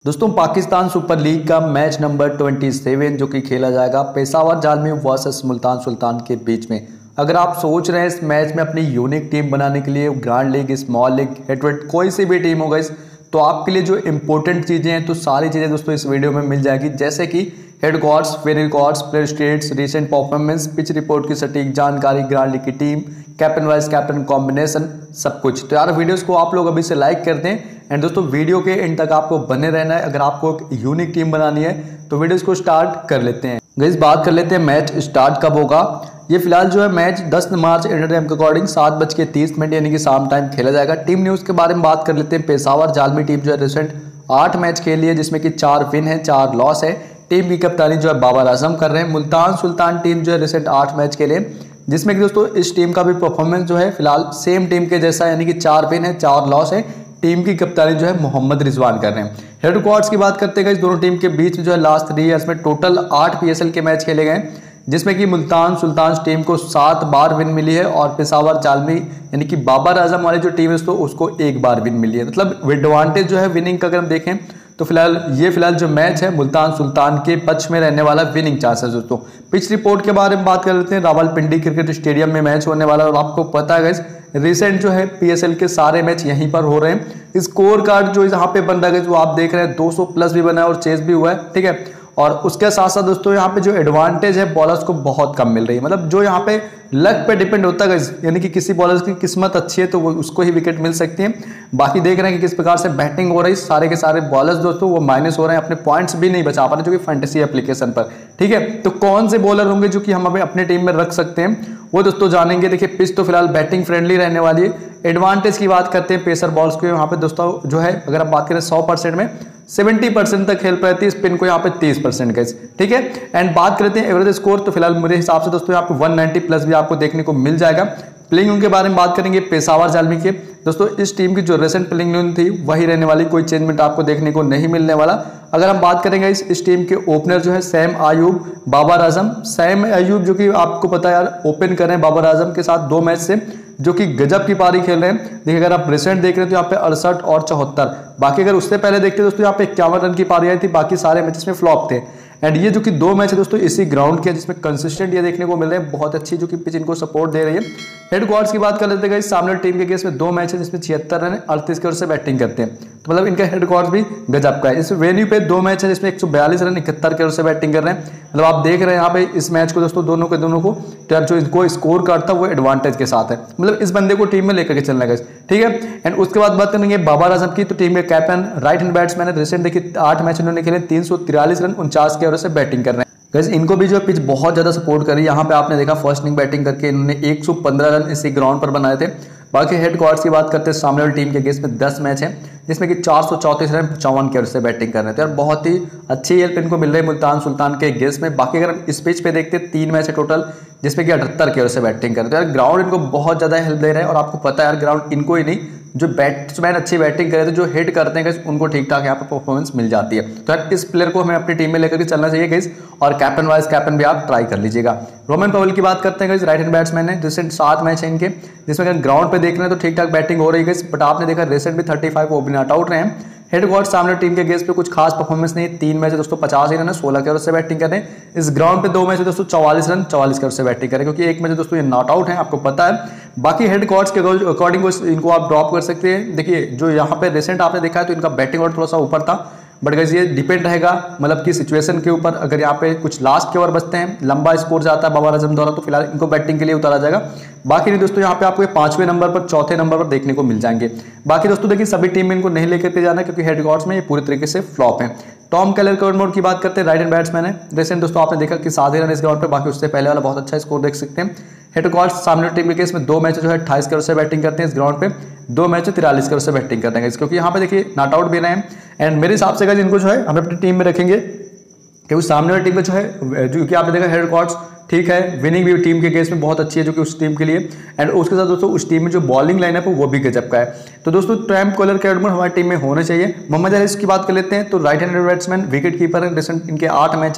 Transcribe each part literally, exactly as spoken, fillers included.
दोस्तों Pakistan super league का match number सत्ताईस जो कि खेला जाएगा पेशावर जालमी वर्सेस मुल्तान सुल्तान के बीच में। अगर आप सोच रहे हैं इस मैच में अपनी यूनिक टीम बनाने के लिए, ग्रांड लीग, स्मॉल लीग, हेटवेट कोई सी भी टीम होगा इस तो आपके लिए जो इंपॉर्टेंट चीज़ें हैं तो सारी चीज़ें दोस्तों इस वीडियो में मिल जाएगी, जैसे कि head records, fair records, player stats, recent performance, pitch report की सटीक जानकारी, ग्रांड लीग की team, captain vice captain combination, सब कुछ। तो यार वीडियोस को आप लोग अभी से लाइक कर दें एंड दोस्तों वीडियो के एंड तक आपको बने रहना है। अगर आपको एक यूनिक टीम बनानी है तो वीडियोस को स्टार्ट कर लेते हैं। गाइस बात कर लेते हैं मैच स्टार्ट कब होगा। ये फिलहाल जो है मैच दस मार्च इंडियन टाइम के अकॉर्डिंग सात बज के तीस मिनट यानी कि शाम टाइम खेला जाएगा। टीम न्यूज़ के बारे में बात कर लेते हैं। पेशावर जालमी टीम जो है रिसेंट आठ मैच खेली है, जिसमें कि चार विन है, चार लॉस है। टीम की कप्तानी जो है बाबर आजम कर रहे हैं। मुल्तान सुल्तान टीम जो है रिसेंट आठ मैच खेले, जिसमें कि दोस्तों इस टीम का भी परफॉर्मेंस जो है फिलहाल सेम टीम के जैसा, यानी कि चार विन है, चार लॉस है। टीम की कप्तानी जो है मोहम्मद रिजवान कर रहे हैं। हेड रिकॉर्ड्स की बात करते हैं इस दोनों टीम के बीच में जो है लास्ट थ्री ईयर्स में टोटल आठ पीएसएल के मैच खेले गए, जिसमें कि मुल्तान सुल्तान टीम को सात बार विन मिली है और पेशावर जालमी यानी कि बाबर आजम वाली जो टीम है तो उसको एक बार विन मिली है। मतलब एडवांटेज जो है विनिंग का अगर हम देखें तो फिलहाल ये फिलहाल जो मैच है मुल्तान सुल्तान के पक्ष में रहने वाला विनिंग चांसेस दोस्तों। पिच रिपोर्ट के बारे में बात कर लेते हैं। रावलपिंडी क्रिकेट स्टेडियम में मैच होने वाला है और आपको पता है गाइस रिसेंट जो है पीएसएल के सारे मैच यहीं पर हो रहे हैं। स्कोर कार्ड जो यहाँ पे बन रहा है वो आप देख रहे हैं, दो सौ प्लस भी बना है और चेस भी हुआ है, ठीक है। और उसके साथ साथ दोस्तों यहाँ पे जो एडवांटेज है बॉलर्स को बहुत कम मिल रही है। मतलब जो यहाँ पे लक पे डिपेंड होता है, यानी कि किसी बॉलर की किस्मत अच्छी है तो वो उसको ही विकेट मिल सकती है। बाकी देख रहे हैं कि किस प्रकार से बैटिंग हो रही है, सारे के सारे बॉलर्स दोस्तों वो माइनस हो रहे हैं, अपने पॉइंट्स भी नहीं बचा पा रहे, जो कि फैंटेसी एप्लीकेशन पर, ठीक है। तो कौन से बॉलर होंगे जो कि हम अभी अपने टीम में रख सकते हैं वो दोस्तों जानेंगे। देखिए पिच तो फिलहाल बैटिंग फ्रेंडली रहने वाली है। एडवांटेज की बात करते हैं पेसर बॉल्स को, यहाँ पे दोस्तों जो है अगर हम बात करें सौ परसेंट में सत्तर परसेंट तक हेल्प रहती है, स्पिन को यहाँ पे तीस परसेंट गाइस, ठीक है। एंड बात करते हैं एवरेज स्कोर, तो फिलहाल मेरे हिसाब से दोस्तों यहाँ पे एक सौ नब्बे प्लस भी आपको देखने को मिल जाएगा। प्लेइंग उनके बारे में बात करेंगे पेशावर जालमी के दोस्तों, इस टीम की जो रिसेंट प्लेइंग यून थी वही रहने वाली, कोई चेंजमेंट आपको देखने को नहीं मिलने वाला। अगर हम बात करेंगे इस, इस टीम के ओपनर जो है सैम आयूब, बाबर आजम। सैम आयूब जो कि आपको पता है यार ओपन कर रहे हैं बाबर आजम के साथ दो मैच से, जो कि गजब की पारी खेल रहे हैं। देखिए अगर आप रिसेंट देख रहे हैं तो यहाँ पे अड़सठ और चौहत्तर, बाकी अगर उससे पहले देखते हैं दोस्तों यहाँ पे इक्यावन रन की पारी आई थी, बाकी सारे मैचेस में फ्लॉप थे। एंड ये जो कि दो मैच है दोस्तों इसी ग्राउंड के, जिसमें कंसिस्टेंट ये देखने को मिल रहे हैं, बहुत अच्छी जो कि पिच इनको सपोर्ट दे रही है। हेड रिकॉर्ड्स की बात कर लेते हैं, सामने टीम के केस में दो मैच है जिसमें छिहत्तर रन अड़तीस के ओर से बैटिंंग करते हैं, तो मतलब इनका हेड रिकॉर्ड भी गजब का है। इस वेन्यू पे दो मैच है जिसमें एक सौ बयालीस रन इकहत्तर के ओर से बैटिंग कर रहे हैं। मतलब आप देख रहे हैं यहाँ पे इस मैच को दोस्तों दोनों के दोनों को, तो यार जो इनको स्कोर करता है वो एडवांटेज के साथ है। मतलब इस बंदे को टीम में लेकर के चलना है, ठीक है। एंड उसके बाद बात करेंगे बाबर आजम की, तो टीम के कैप्टन राइट हैंड बैट्समैन है। रिसेंट देखिए आठ मैच उन्होंने खेले, तीन सौ तिरालीस रन उनचास के ओर से बैटिंग कर रहे हैं। गाइस इनको भी जो पिच बहुत ज्यादा सपोर्ट करी। यहाँ पे आपने देखा फर्स्ट इनिंग बैटिंग करके इन्होंने एक सौ पंद्रह रन इसी ग्राउंड पर बनाए थे। बाकी हेड रिकॉर्ड्स की बात करते हैं, सामने वाली टीम के केस में दस मैच है जिसमें कि चार सौ चौंतीस रन चौवन के ओर से बैटिंग कर रहे थे, और बहुत ही अच्छी हेल्प इनको मिल रही है मुल्तान सुल्तान के गेस में। बाकी अगर हम इस पिच पे देखते हैं तीन मैच है टोटल, जिसमें कि अठहत्तर के ओर से बैटिंग कर रहे थे। यार ग्राउंड इनको बहुत ज्यादा हेल्प दे रहा है, और आपको पता है यार ग्राउंड इनको ही नहीं, जो बैट्समैन अच्छी बैटिंग करे थे, जो हिट करते हैं उनको ठीक ठाक यहाँ पे परफॉर्मेंस मिल जाती है। तो यार इस प्लेयर को हमें अपनी टीम में लेकर के चलना चाहिए गाइस, और कैप्टन वाइस कैप्टन भी आप ट्राई कर लीजिएगा। रोमन पवेल की बात करते हैं गाइस, राइट हैंड बैट्समैन है। रिसेंट सात मैच है इनके, जिसमें अगर ग्राउंड पे देख रहे हैं तो ठीक ठाक बैटिंग हो रही है, बट आपने देखा रिसेंट भी पैंतीस वो भी नॉट आउट रहे हैं। हेड रिकॉर्ड सामने टीम के गेस पे कुछ खास परफॉर्मेंस नहीं, तीन मैच है दोस्तों पचास ही रन है, सोलह के ओर से बैटिंग कर रहे हैं। इस ग्राउंड पे दो मैच है दोस्तों चौवालीस रन चौवालीस के ओर से बैटिंग करें, क्योंकि एक मैच दोस्तों ये नॉट आउट है, आपको पता है। बाकी हेड रिकॉर्ड्स के अकॉर्डिंग इनको आप ड्रॉप कर सकते हैं। देखिए जो यहाँ पे रिसेंट आपने देखा है तो इनका बैटिंग ऑर्डर थोड़ा सा ऊपर था, बट गाइस ये डिपेंड रहेगा मतलब कि सिचुएशन के ऊपर। अगर यहाँ पे कुछ लास्ट के ओवर बचते हैं, लंबा स्कोर जाता है बाबर आजम द्वारा, तो फिलहाल इनको बैटिंग के लिए उतारा जाएगा। बाकी नहीं दोस्तों यहाँ पे आपको पांचवें नंबर पर चौथे नंबर पर देखने को मिल जाएंगे। बाकी दोस्तों देखिए सभी टीम में इनको नहीं लेकर के जाना, क्योंकि हेड रिकॉर्ड्स में ये पूरी तरीके से फ्लॉप है। टॉम केलर कर्डमोर की बात करते हैं, राइट हैंड बैट्समैन है। रिसेंट दोस्तों आपने देखा कि सात ही रन इस ग्राउंड पे, बाकी उससे पहले वाला बहुत अच्छा स्कोर देख सकते हैं। हेड रिकॉर्ड्स सामने टीम के केस में दो मैच जो है अट्ठाईस के ओर से बैटिंग करते हैं इस ग्राउंड पे, दो मैच तिरालीस के ओर से बैटिंग करते हैं, क्योंकि यहाँ पे देखिए नॉट आउट भी रहे हैं। एंड मेरे हिसाब से इनको जो है हम अपनी टीम में रखेंगे, क्योंकि सामने वाली टीम में जो है जो कि आपने देखा हेड रिकॉर्ड्स ठीक है, विनिंग भी टीम के केस में बहुत अच्छी है जो कि उस टीम के लिए। एंड उसके साथ दोस्तों उस टीम में जो बॉलिंग लाइनअप है वो भी गजब का है। तो दोस्तों टॉम केलर कर्डमोर हमारी टीम में होने चाहिए। मोहम्मद अली की बात कर लेते हैं, तो right hand batsman, wicket keeper है। रिसेंट इनके आठ मैच है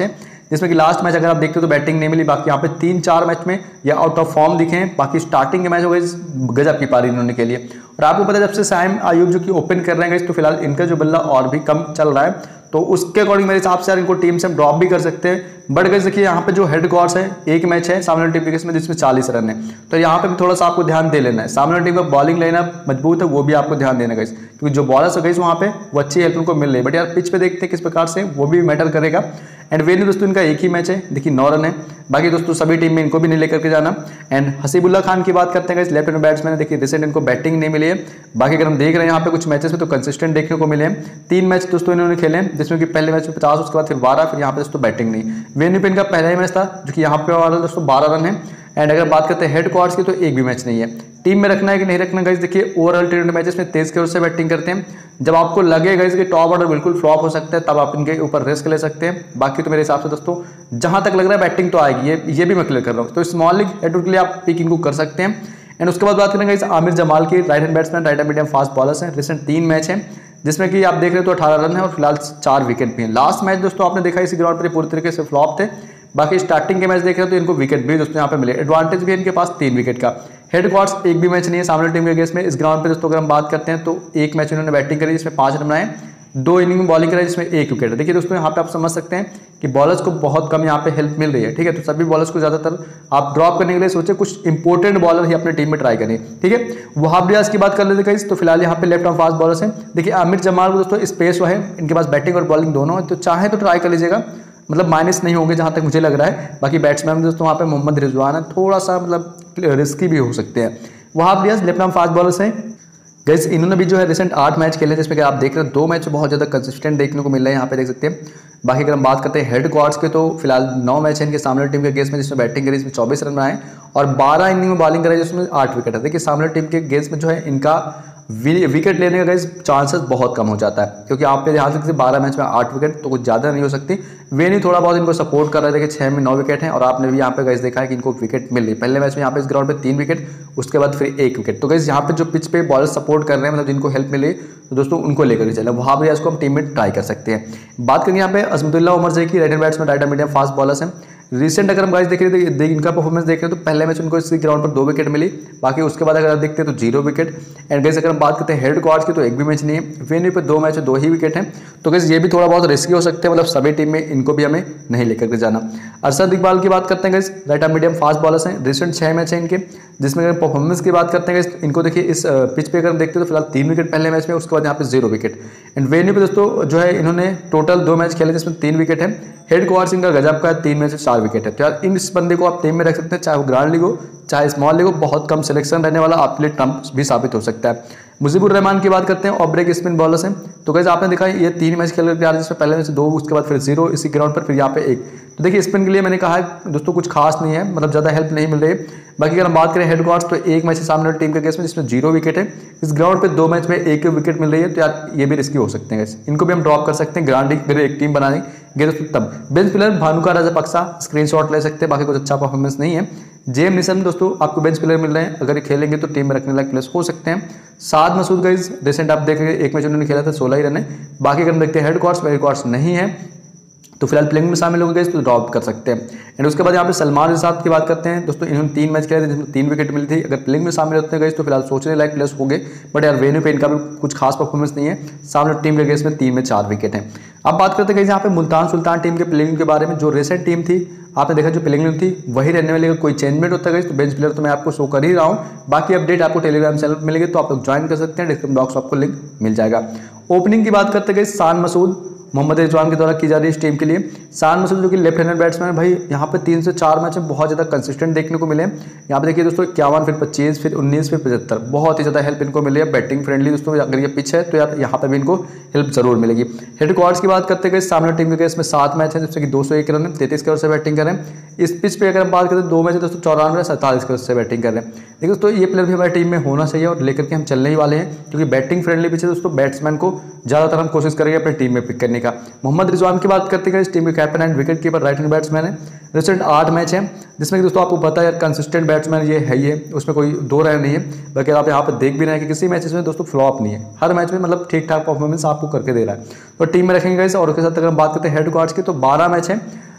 जिसमें कि लास्ट मैच अगर आप देखते हो तो बैटिंग नहीं मिली, बाकी यहाँ पे तीन चार मैच में ये आउट ऑफ फॉर्म दिखे हैं। बाकी स्टार्टिंग के मैच हो गए गजब की पारी इन्होंने के लिए। और आपको पता है जब से साइम आयूब जो कि ओपन कर रहे हैं तो फिलहाल इनका जो बल्ला और भी कम चल रहा है, तो उसके अकॉर्डिंग मेरे हिसाब से यार इनको टीम से हम ड्रॉप भी कर सकते हैं। बट गाइस देखिए यहाँ पे जो हेड कोर्स है, एक मैच है सामने टीम के इसमें जिसमें चालीस रन है, तो यहाँ पे भी थोड़ा सा आपको ध्यान दे लेना है। सामने टीम का बॉलिंग लाइनअप मजबूत है, वो भी आपको ध्यान देना गाइस, क्योंकि जो बॉलर्स है गाइस वहाँ पे वो अच्छी हेल्प उनको मिल रही है। बट यार पिच पे देखते हैं किस प्रकार से, वो भी मैटर करेगा। एंड वेन्यू दोस्तों इनका एक ही मैच है, देखिए नौ रन है। बाकी दोस्तों सभी टीम में इनको भी नहीं लेकर के जाना। एंड हसीबुल्ला खान की बात करते हैं गाइस, लेफ्ट हैंड बैट्समैन है, देखिए रिसेंट इनको बैटिंग नहीं मिली है। बाकी अगर हम देख रहे हैं यहाँ पे कुछ मैचेस में तो कंसिस्टेंट देखने को मिले हैं। तीन मैच दोस्तों इन्होंने खेले हैं, जिसमें कि पहले मैच में पचास, उसके बाद फिर बारह, फिर यहाँ पे दोस्तों बैटिंग नहीं। वेन्यू पे इनका पहला ही मैच था जो कि यहाँ पे वाला दोस्तों बारह रन है। एंड अगर बात करते हैं हेड क्वार्ट्स की तो एक भी मैच नहीं है। टीम में रखना है कि नहीं रखना गाइस, देखिए ओवरऑल टी ट्वेंटी मैचेस में तेज की ओर से बैटिंग करते हैं। जब आपको लगे गाइस कि टॉप ऑर्डर बिल्कुल फ्लॉप हो सकता है, तब आप इनके ऊपर रिस्क ले सकते हैं। बाकी तो मेरे हिसाब से दोस्तों जहां तक लग रहा है बैटिंग तो आएगी, ये ये भी मैं क्लियर कर रहा हूँ। तो स्मॉल लीग हेड के लिए आप पिक इनको कर सकते हैं। एंड उसके बाद बात करेंगे गाइस आमिर जमाल की, right hand batsman, right hand medium fast bowlers हैं। रिसेंट तीन मैच है जिसमें कि आप देख रहे हो तो अठारह रन है और फिलहाल चार विकेट भी है। लास्ट मैच दोस्तों आपने देखा इसी ग्राउंड पर पूरी तरीके से फ्लॉप थे। बाकी स्टार्टिंग के मैच देख रहे हो तो इनको विकेट भी दोस्तों यहाँ पे मिले, एडवांटेज भी है इनके पास तीन विकेट का। हेड क्वार्ट्स एक भी मैच नहीं है सामने टीम के अगेंस्ट में। इस ग्राउंड पे दोस्तों अगर हम बात करते हैं तो एक मैच इन्होंने बैटिंग करी जिसमें पांच रन बनाए, दो इनिंग में बॉलिंग कराई जिसमें एक विकेट है। देखिए दोस्तों यहाँ पे आप समझ सकते हैं कि बॉलर्स को बहुत कम यहाँ पे हेल्प मिल रही है, ठीक है। तो सभी बॉलर्स को ज्यादातर आप ड्रॉप करने के लिए सोचे कुछ इंपॉर्टेंट बॉलर ही अपने टीम में ट्राई करें, ठीक है। वहाब रियाज की बात कर लेते हैं तो फिलहाल यहाँ पे लेफ्ट आर्म फास्ट बॉलर्स हैं। देखिए आमिर जमाल को दोस्तों स्पेस है, इनके पास बैटिंग और बॉलिंग दोनों है, तो चाहे तो ट्राई कर लीजिएगा, मतलब माइनस नहीं होंगे जहां तक मुझे लग रहा है। बाकी बैट्समैन दोस्तों वहाँ पे मोहम्मद रिजवान है, थोड़ा सा मतलब रिस्की भी हो सकते हैं। Wahab Riaz left arm fast bowlers हैं गाइस, इन्होंने भी जो है रिसेंट आठ मैच खेले जिसमें कि आप देख रहे हैं दो मैच बहुत ज़्यादा कंसिस्टेंट देखने को मिल रहा है, यहाँ पे देख सकते हैं। बाकी अगर हम बात करते हैं हेड क्वार्ट्स के तो फिलहाल नौ मैच है इनके सामने टीम के अगेंस्ट में, जिसमें बैटिंग करी इसमें चौबीस रन बनाए और बारह इनिंग में बॉलिंग कराई जिसमें आठ विकेट है। देखिए सामने टीम के अगेंस्ट में जो है इनका विकेट लेने का गाइस चांसेस बहुत कम हो जाता है, क्योंकि आप पे ध्यान रखिए बारह मैच में आठ विकेट तो कुछ ज़्यादा नहीं हो सकती। वे नहीं थोड़ा बहुत इनको सपोर्ट कर रहे थे कि छः में नौ विकेट हैं और आपने भी यहाँ पे गाइस देखा है कि इनको विकेट मिल रही है। पहले मैच में यहाँ पे इस ग्राउंड पे तीन विकेट, उसके बाद फिर एक विकेट। तो गाइस यहाँ पे जो पिच पे बॉलर सपोर्ट कर रहे हैं, मतलब जिनको हेल्प मिली, तो दोस्तों उनको लेकर चले, वहाँ भी इसको हम टीम में ट्राई कर सकते हैं। बात करेंगे यहाँ पे अजमतुल्लाह उमर जई की, right hand batsman, right hand medium fast bowlers हैं। रिसेंट अगर हम गाइस देख रहे थे इनका परफॉर्मेंस देख रहे हैं तो पहले मैच उनको इसी ग्राउंड पर दो विकेट मिली, बाकी उसके बाद अगर आप देखते हैं तो जीरो विकेट। एंड गाइस अगर हम बात करते हैं हेड क्वार्ट्स की तो एक भी मैच नहीं है, वेन्यू पे दो मैच दो ही विकेट हैं। तो गाइस ये भी थोड़ा बहुत रिस्की हो सकते हैं, मतलब सभी टीम में इनको भी हमें नहीं लेकर के जाना। अरशद इकबाल की बात करते हैं guys, right arm medium fast bowlers हैं। रिसेंट छह मैच है इनके, जिसमें अगर परफॉर्मेंस की बात करते हैं गाइस, इनको देखिए इस पिच पे अगर हम देखते हैं तो फिलहाल तीन विकेट पहले मैच में, उसके बाद यहाँ पे जीरो विकेट। एंड वेन्यू पे दोस्तों जो है इन्होंने टोटल दो मैच खेले जिसमें तीन विकेट है। हेड क्वार्ट्स इनका गजब का है, तीन में से चार विकेट है। तो यार इस बंदे को आप टीम में रख सकते हैं, चाहे वो ग्रांड लीग हो चाहे स्मॉल लीग हो, बहुत कम सिलेक्शन रहने वाला आपके लिए टर्म भी साबित हो सकता है। मुजीबुर रहमान की बात करते हैं, और ब्रेक स्पिन बॉलर्स हैं। तो गाइस आपने देखा ये तीन मैच खेल रहे थे जिसमें पहले में से दो, उसके बाद फिर जीरो इसी ग्राउंड पर, फिर यहाँ पे एक। तो देखिए स्पिन के लिए मैंने कहा है दोस्तों कुछ खास नहीं है, मतलब ज़्यादा हेल्प नहीं मिल रही है। बाकी अगर हम बात करें हेड क्वार्ट्स तो एक मैच सामने टीम के केस में जिसमें जीरो विकेट है, इस ग्राउंड पे दो मैच में एक विकेट मिल रही है, तो यार ये भी रिस्की हो सकते हैं। इनको भी हम ड्रॉप कर सकते हैं ग्रांड लीग अगर एक टीम बनाने गए तो तब। Bench player Bhanuka Rajapaksa screenshot ले सकते हैं, बाकी कुछ अच्छा परफॉर्मेंस नहीं है। जेम निशम दोस्तों आपको बेंच प्लेयर मिल रहे हैं, अगर ये खेलेंगे तो टीम में रखने लायक प्लेयर्स हो सकते हैं। साद मसूद गाइस रिसेंट आप देख रहे हैं एक मैच उन्होंने खेला था, सोलह ही रन है। बाकी अगर हम देखते हैं हेड क्वार्ट्स हेड क्वार्ट्स नहीं है तो फिलहाल प्लेइंग में शामिल हो गए तो ड्रॉप कर सकते हैं। एंड उसके बाद यहाँ पे सलमान रिसात की बात करते हैं दोस्तों, इन्होंने तीन मैच खेले थे जिसमें तीन विकेट मिली थी। अगर प्लेइंग में शामिल होते हैं गए तो फिलहाल सोचने लायक प्लेयर्स हो गए, बट यार वेन्यू पे इनका भी कुछ खास परफॉर्मेंस नहीं है। सामने टीम के अगेंस्ट में तीन में चार विकेट हैं। अब बात करते हैं यहाँ पे मुल्तान सुल्तान टीम के प्लेइंग के बारे में। जो रिसेंट टीम थी आपने देखा जो प्लेइंग थी वही रहने वाली, कोई चेंजमेंट होता है तो बेंच प्लेयर तो मैं आपको शो कर ही रहा हूँ। बाकी अपडेट आपको टेलीग्राम चैनल पर मिलेगी तो आप लोग ज्वाइन कर सकते हैं, डिस्क्रिप्शन बॉक्स आपको लिंक मिल जाएगा। ओपनिंग की बात करते गए शान मसूद मोहम्मद रिजवान के द्वारा की जा रही है इस टीम के लिए। शान मसूद जो कि लेफ्ट हैंडर बैट्समैन है, भाई यहाँ पे तीन से चार मैच में बहुत ज़्यादा कंसिस्टेंट देखने को मिले हैं। यहाँ पे देखिए दोस्तों इक्यावन, फिर पच्चीस, फिर उन्नीस, फिर पचहत्तर, बहुत ही ज़्यादा हेल्प इनको मिली है। बैटिंग फ्रेंडली दोस्तों अगर ये पिच है तो यार यहाँ पे भी इनको हेल्प जरूर मिलेगी। हेड क्वार्ट्स की बात करते गए सामने टीम के केस में सात मैच है जिससे कि दो सौ एक रन है, तैंतीस के ओवर से बैटिंग करें। इस पिच पे अगर हम बात करें दो मैच है दोस्तों चौरानवे सैंतालीस के ओवर से बैटिंग कर रहे हैं। देखिए दोस्तों ये प्लेयर भी हमारी टीम में होना चाहिए और लेकर के हम चलने ही वाले हैं, क्योंकि बैटिंग फ्रेंडली पिच है दोस्तों। बैट्समैन को ज़्यादातर हम कोशिश करेंगे अपनी टीम में पिक करने का। मोहम्मद रिजवान की बात करते हैं इस टीम के captain and wicket keeper right hand batsman है। रिसेंट आठ मैच है जिसमें दोस्तों आपको पता है यार कंसिस्टेंट बैट्समैन ये है, ये उसमें कोई दो राय नहीं है। बाकी आप यहाँ पर देख भी रहे हैं कि किसी मैचेस में दोस्तों फ्लॉप नहीं है, हर मैच में मतलब ठीक ठाक परफॉर्मेंस आपको करके दे रहा है, तो टीम में रखेंगे गाइस। और उसके साथ अगर हम बात करते हैं हेड क्वार्ट्स की तो बारह मैच है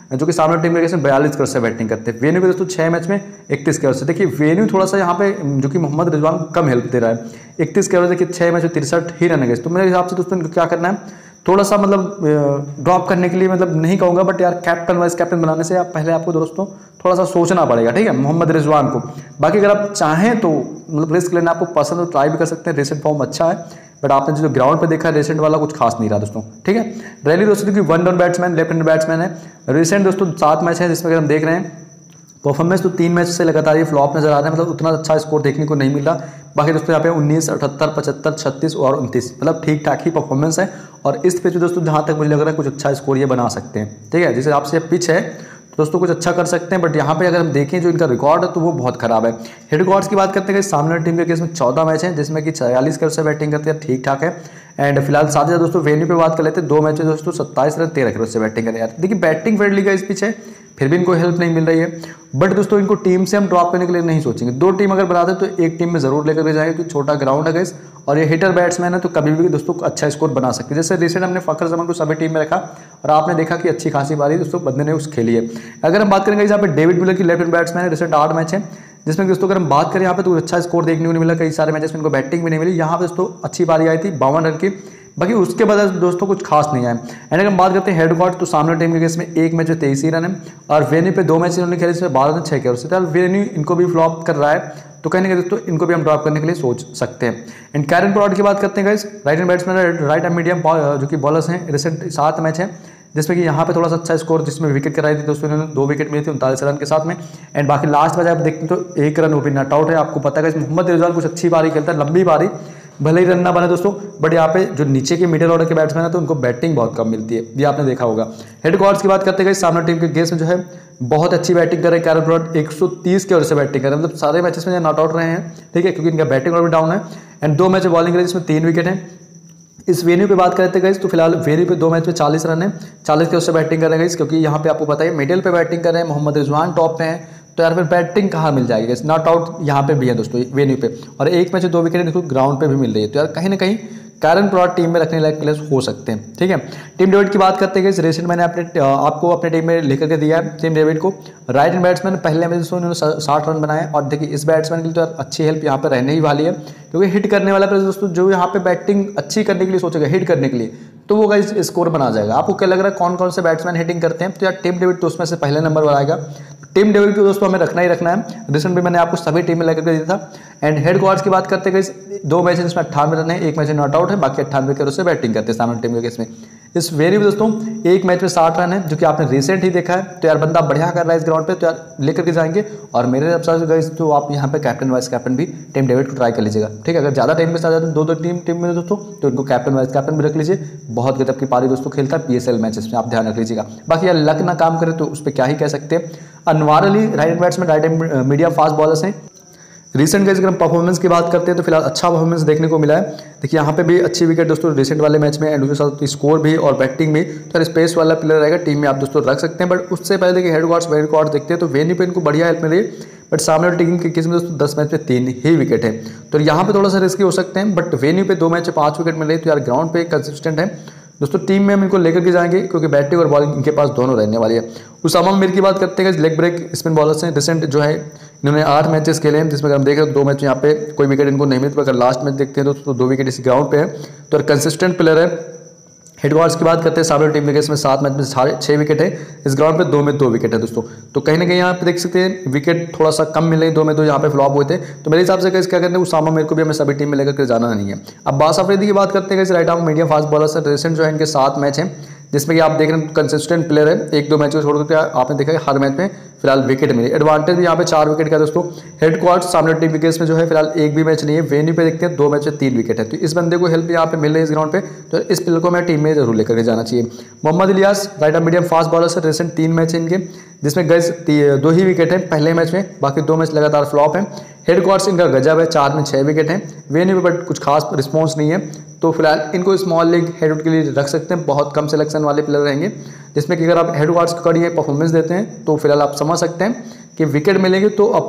जो कि सामने टीम के अगेंस्ट में बयालीस के ओवर से बैटिंग करते हैं। वेन्यू पे दोस्तों छः मैच में इकतीस के ओवर से, देखिए वेन्यू थोड़ा सा यहाँ पे जो कि मोहम्मद रिजवान कम हेल्प दे रहा है, इकतीस के ओवर देखिए छः मैच में तिरसठ ही रन अगेंस्ट। तो मेरे हिसाब से दोस्तों इनको क्या करना है, थोड़ा सा मतलब ड्रॉप करने के लिए, मतलब नहीं कहूँगा बट यार कैप्टन वाइस कैप्टन बनाने से आप पहले आपको दोस्तों थोड़ा सा सोचना पड़ेगा, ठीक है, मोहम्मद रिजवान को। बाकी अगर आप चाहें तो मतलब रिस्क लेना आपको पसंद तो ट्राई भी कर सकते हैं, रिसेंट फॉर्म अच्छा है, बट आपने जो ग्राउंड पे देखा रिसेंट वाला कुछ खास नहीं रहा दोस्तों, ठीक है। रैली दोस्तों देखिए one down batsman, left hand batsman है। रिसेंट दोस्तों सात मैच है जिसमें अगर हम देख रहे हैं परफॉर्मेंस तो तीन मैच से लगातार ये फ्लॉप नजर आ रहा है, मतलब उतना अच्छा स्कोर देखने को नहीं मिल रहा। बाकी दोस्तों यहाँ पे उन्नीस, अठहत्तर, पचहत्तर, छत्तीस और उनतीस, मतलब ठीक ठाक ही परफॉर्मेंस है। और इस पिच पे दोस्तों जहाँ तक मुझे लग रहा है कुछ अच्छा स्कोर ये बना सकते हैं, ठीक है। जिस आपसे पिच है दोस्तों कुछ अच्छा कर सकते हैं, बट यहाँ पे अगर हम देखें जो इनका रिकॉर्ड है तो वो बहुत खराब है। हेड रिकॉर्ड्स की बात करते हैं सामने टीम के केस में चौदह मैच हैं जिसमें कि छियालीस के से बैटिंग करते हैं, ठीक ठाक है। एंड फिलहाल साथ ही दोस्तों वेन्यू पे बात कर लेते हैं, दो मैच में दोस्तों सत्ताईस रन तेरह के से बैटिंग करें। यार देखिए बैटिंग फ्रेंडली का इस पिच है, फिर भी इनको हेल्प नहीं मिल रही है। बट दोस्तों इनको टीम से हम ड्रॉप करने के लिए नहीं सोचेंगे, दो टीम अगर बनाते तो एक टीम में जरूर लेकर के जाएंगे क्योंकि छोटा ग्राउंड है गाइस, और ये हिटर बैट्समैन है तो कभी भी दोस्तों अच्छा स्कोर बना सकते हैं। जैसे रिसेंट हमने फखर जमान को सभी टीम में रखा और आपने देखा कि अच्छी खासी बारी दोस्तों बंदे ने उस खेली है। अगर हम बात करेंगे यहाँ पे डेविड मिलर की लेफ्ट हैंड बैट्समैन है, रिसेंट आठ मैच है जिसमें दोस्तों अगर हम बात करें यहाँ पे तो अच्छा स्कोर देखने को नहीं मिला, कई सारे मैचेस में इनको बैटिंग भी नहीं मिली। यहाँ पे दोस्तों अच्छी बारी आई थी बावन रन की, बाकी उसके बाद दोस्तों कुछ खास नहीं आया। एंड अगर हम बात करते हैं हेड रिकॉर्ड तो सामने टीम के केस में एक मैच में तेईस ही रन है और वेन्यू पे दो मैच इन्होंने खेले जिसमें बारह रन छः के ओवर से। वेन्यू इनको भी फ्लॉप कर रहा है तो कहीं ना कहीं दोस्तों इनको भी हम ड्रॉप करने के लिए सोच सकते हैं। एंड कैरन पोलार्ड की बात करते हैं guys, right hand batsman, right hand medium जो कि बॉलर्स हैं, रिसेंट सात मैच है जिसमें कि यहाँ पे थोड़ा सा अच्छा स्कोर जिसमें विकेट कराई थी दोस्तों इन्होंने, दो विकेट मिली थी उनतालीस रन के साथ में। एंड बाकी लास्ट मैच आप देखते हैं तो एक रन वो भी नॉट आउट है। आपको पता है मोहम्मद रिजवान कुछ अच्छी बारी खेलता है, लंबी बारी, भले ही रन ना बने दोस्तों, बट यहाँ पे जो नीचे के मिडिल ऑर्डर के बैट्समैन है तो उनको बैटिंग बहुत कम मिलती है, ये आपने देखा होगा। हेड रिकॉर्ड्स की बात करते हैं सामने टीम के केस में जो है बहुत अच्छी बैटिंग कर रहे हैं कैरन पोलार्ड, एक सौ तीस के ओवर से बैटिंग कर रहे हैं, मतलब सारे मैचेस में नॉट आउट रहे हैं, ठीक है, क्योंकि इनका बैटिंग और भी डाउन है। एंड दो मैच बॉलिंग करे जिसमें तीन विकेट है। इस वेन्यू पे बात करते हैं तो फिलहाल वेन्यू पे दो मैच में चालीस रन है, चालीस के उससे बैटिंग कर रहे हैं क्योंकि यहाँ पे आपको पता है मिडिल पे बैटिंग कर रहे हैं, मोहम्मद रिजवान टॉप पे हैं, तो यार फिर बैटिंग कहाँ मिल जाएगी। नॉट आउट यहाँ पे भी है दोस्तों वेन्यू पे, और एक मैच दो विकेट देखो ग्राउंड पे भी मिल रही है, तो यार कहीं ना कहीं कैरन पोलार्ड टीम में रखने लायक प्लेयर्स हो सकते हैं, ठीक है। टीम डेविड की बात करते हैं कि रिसेंट मैंने अपने आपको अपने टीम में लेकर के दिया है टीम डेविड को, राइट हैंड बैट्समैन, पहले मैच में उन्होंने साठ रन बनाए और देखिए इस बैट्समैन के लिए तो यार अच्छी हेल्प यहाँ पे रहने ही वाली है क्योंकि हिट करने वाला प्लेयर दोस्तों जो यहाँ पे बैटिंग अच्छी करने के लिए सोचेगा, हिट करने के लिए, तो वो गाइस स्कोर बना जाएगा। आपको क्या लग रहा है कौन कौन से बैट्समैन हिटिंग करते हैं, तो यार टीम डेविड तो उसमें से पहले नंबर पर आएगा। टीम डेविड को दोस्तों हमें रखना ही रखना है, रिसेंट भी मैंने आपको सभी टीम में लेकर दिया था। एंड हेड रिकॉर्ड्स की बात करते हैं दो मैच इसमें अट्ठानवे रन है, एक मैच में नॉट आउट है, बाकी अट्ठानवे के से बैटिंग करते हैं सामने टीम के केस में। इस वेरी दोस्तों एक मैच में साठ रन है जो कि आपने रिसेंट ही देखा है, तो यार बंदा बढ़िया कर रहा है इस ग्राउंड पे, तो यार लेकर के जाएंगे। और मेरे हिसाब से गाइस तो आप यहाँ पे कैप्टन वाइस कैप्टन भी टीम डेविड को ट्राई कर लीजिएगा, ठीक है। अगर ज्यादा टाइम के साथ जाते हैं दो दो टीम टीम में दोस्तों तो इनको कैप्टन वाइस कैप्टन भी रख लीजिए, बहुत गजब की पारी दोस्तों खेलता है पीएसएल मैचेस में, आप ध्यान रख लीजिएगा। बाकी यार लक ना काम करे तो उस पर क्या ही कह सकते हैं। Anwar Ali right hand batsman, right hand medium fast bowlers हैं। रिसेंट गाइस अगर हम परफॉर्मेंस की बात करते हैं तो फिलहाल अच्छा परफॉर्मेंस देखने को मिला है। देखिए यहाँ पे भी अच्छी विकेट दोस्तों रिसेंट वाले मैच में, एंड उसके साथ स्कोर भी और बैटिंग भी, तो स्पेस वाला प्लेयर रहेगा टीम में, आप दोस्तों रख सकते हैं। बट उससे पहले देखिए हेड रिकॉर्ड्स वेड रिकॉर्ड देखते हैं तो वेन्यू पे इनको बढ़िया हेल्प मिल रही है, बट सामने वाली टीम के केस में दोस्तों दस मैच में तीन ही विकेट है, तो यहाँ पे थोड़ा सा रिस्की हो सकते हैं। बट वेन्यू पे दो मैच में पाँच विकेट मिल रही है, तो यार ग्राउंड पे कंसिस्टेंट है दोस्तों। टीम में हम इनको लेकर के जाएंगे क्योंकि बैटिंग और बॉलिंग इनके पास दोनों रहने वाली है। उसामा मीर की बात करते हैं लेग ब्रेक स्पिन बॉलर्स हैं, रिसेंट जो है इन्होंने आठ मैचेस खेले हैं जिसमें हम देख रहे हैं दो मैच यहाँ पे कोई विकेट इनको नहीं मिलती, अगर लास्ट मैच देखते हैं तो दो विकेट इसी ग्राउंड पे है, तो कंसिस्टेंट प्लेयर है। हेड रिकॉर्ड्स की बात करते हैं सामने टीम के केस में सात मैच में साढ़े छः विकेट है, इस ग्राउंड पे दो में दो विकेट है दोस्तों, तो कहीं ना कहीं यहाँ पे देख सकते हैं विकेट थोड़ा सा कम मिले, दो में दो यहाँ पे फ्लॉप हुए थे। तो मेरे हिसाब से कैसे क्या करते हैं उसामा मीर को भी हमें सभी टीम में लेकर के जाना नहीं है। अब बास अफरीदी की बात करते हैं कैसे right arm medium fast bowler से, रिसेंट जो है इनके सात मैच हैं जिसमें कि आप देख रहे हैं कंसिस्टेंट प्लेयर है, एक दो मैच को छोड़ करके आपने देखा है हर मैच में फिलहाल विकेट मिली। एडवांटेज भी यहाँ पे चार विकेट का दोस्तों। हेड क्वार्ट्स सामने टीम के केस में जो है फिलहाल एक भी मैच नहीं है, वेन्यू पे देखते हैं दो मैच में तीन विकेट है, तो इस बंदे को हेल्प यहाँ पे मिल रही है इस ग्राउंड पे, तो इस प्लेयर को मैं टीम में जरूर लेकर के जाना चाहिए। Mohammad Ilyas right arm medium fast bowler से, रिसेंट तीन मैच है इनके जिसमें गैस दो ही विकेट है पहले मैच में, बाकी दो मैच लगातार फ्लॉप है। हेड क्वार्ट्स इनका गजब है, चार में छः विकेट है, वेन्यू पे बट कुछ खास रिस्पॉन्स नहीं है, तो फिलहाल इनको स्मॉल लीग हेड के लिए रख सकते हैं, बहुत कम सिलेक्शन वाले प्लेयर रहेंगे जिसमें कि अगर आप हेड क्वार्ट्स को कड़ी परफॉर्मेंस देते हैं तो फिलहाल आप समझ सकते हैं कि विकेट मिलेंगे तो आपको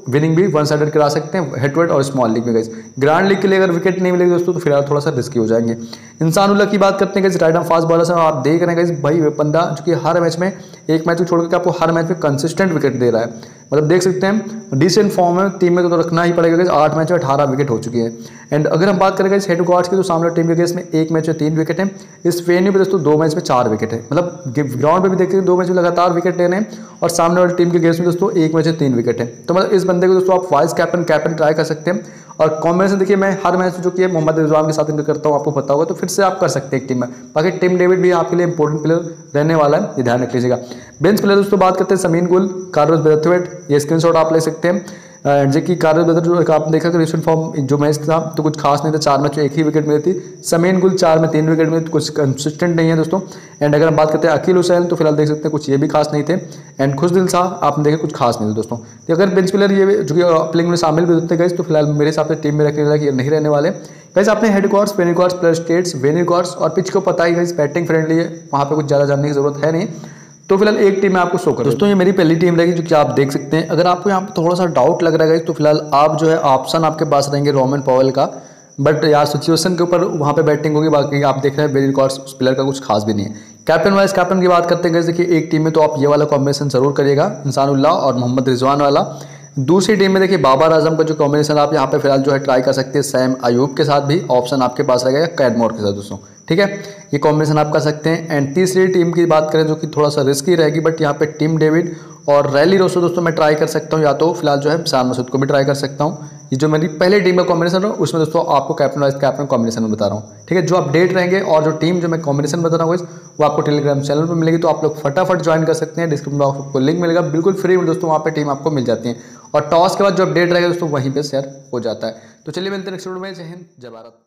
विनिंग भी वन साइडेड करा सकते हैं हेड टू हेड और स्मॉल लीग में गाइस। ग्रैंड लीग के लिए अगर विकेट नहीं मिलेगी दोस्तों तो फिलहाल थोड़ा सा रिस्की हो जाएंगे। इंसानुल्लाह की बात करते हैं guys, right arm fast bowler से आप देख रहे हैं गाइस, भाई बंदा जो कि हर मैच में एक मैच को छोड़ के आपको हर मैच में कंसिस्टेंट विकेट दे रहा है, मतलब देख सकते हैं डिसेंट फॉर्म है, टीम में तो रखना ही पड़ेगा गाइस। आठ मैच में अठारह विकेट हो चुकी है। एंड अगर हम बात करें गाइस हेड गार्ड्स की तो सामने टीम के केस में एक मैच में तीन विकेट है, इस वेन्यू पे दोस्तों दो मैच में चार विकेट है, मतलब ग्राउंड पे भी देखते हैं दो मैच में लगातार विकेट ले रहे हैं और सामने वाली टीम के केस में दोस्तों एक मैच में तीन विकेट है। तो मतलब इस बंदे को दोस्तों आप वाइस कैप्टन कैप्टन ट्राई कर सकते हैं। और कॉम्बिनेशन देखिए मैं हर मैच जो कि है मोहम्मद रिजवान के साथ इनका करता हूँ, आपको पता होगा, तो फिर से आप कर सकते हैं एक टीम में। बाकी टिम डेविड भी आपके लिए इंपॉर्टेंट प्लेयर रहने वाला है, ये ध्यान रख लीजिएगा। बेंच प्लेयर दोस्तों बात करते हैं समीन गुल, कार्लोस ब्रेथवेट, ये स्क्रीनशॉट आप ले सकते हैं। जो कि कार्लोस ब्रेथवेट जो आपने देखा कि रिसेंट फॉर्म जो मैच था तो कुछ खास नहीं था, चार मैच में एक ही विकेट मिली थी। समीन गुल चार में तीन विकेट मिली, तो कुछ कंसिस्टेंट नहीं है दोस्तों। एंड अगर हम बात करते हैं अकील हुसैन तो फिलहाल देख सकते हैं कुछ ये भी खास नहीं थे। एंड खुशदिल शाह आपने देखे कुछ खास नहीं थे दोस्तों। तो अगर बेंच प्लेयर ये जो कि प्लेइंग में शामिल भी होते गए तो फिलहाल मेरे हिसाब से टीम में रखने वाला नहीं रहने वाले। गाइस आपने head records, venue records, player stats, venue records और पिच को पता ही गाइस बैटिंग फ्रेंडली है, वहाँ पे कुछ ज़्यादा जानने की जरूरत है नहीं। तो फिलहाल एक टीम में आपको शो कर दोस्तों, ये मेरी पहली टीम रहेगी जो कि आप देख सकते हैं। अगर आपको यहाँ पे थोड़ा सा डाउट लग रहा है तो फिलहाल आप जो है ऑप्शन आपके पास रहेंगे रोमन पॉवेल का, बट यार सिचुएशन के ऊपर वहाँ पे बैटिंग होगी। बाकी आप देख रहे हैं वेरी रिकॉर्ड्स उस प्लेयर का कुछ खास भी नहीं है। कैप्टन वाइस कैप्टन की बात करते हैं, देखिए एक टीम में तो आप ये वाला कॉम्बिनेशन जरूर करिएगा, इंसानुल्लाह और मोहम्मद रिजवान वाला। दूसरी टीम में देखिए बाबर आजम का जो कॉम्बिनेशन आप यहाँ पे फिलहाल जो है ट्राई कर सकते हैं, सैम अयूब के साथ भी ऑप्शन आपके पास रहेगा, कैडमोर के साथ दोस्तों, ठीक है, ये कॉम्बिनेशन आप कर सकते हैं। एंड तीसरी टीम की बात करें जो कि थोड़ा सा रिस्की रहेगी, बट यहाँ पे टिम डेविड और रैली रोसो दोस्तों मैं ट्राई कर सकता हूँ, या तो फिलहाल जो है शान मसूद को भी ट्राई कर सकता हूँ। ये जो मेरी पहले टीम का कॉम्बिनेशन है उसमें दोस्तों आपको कैप्टन वाइस कैप्टन कॉम्बिनेशन में बता रहा हूँ, ठीक है। जो अपडेट रहेंगे और जो टीम जो मैं कॉम्बिनेशन बता रहा हूँ वो आपको टेलीग्राम चैनल पर मिलेगी, तो आप लोग फटाफट ज्वाइन कर सकते हैं। डिस्क्रिप्शन बॉक्स में आपको लिंक मिलेगा, बिल्कुल फ्री में दोस्तों, वहाँ पे टीम आपको मिल जाती है। और टॉस के बाद जो अपडेट रहेगा दोस्तों वहीं पे शेयर हो जाता है। तो चलिए मिलते हैं नेक्स्ट वीडियो में। जय हिंद, जय भारत।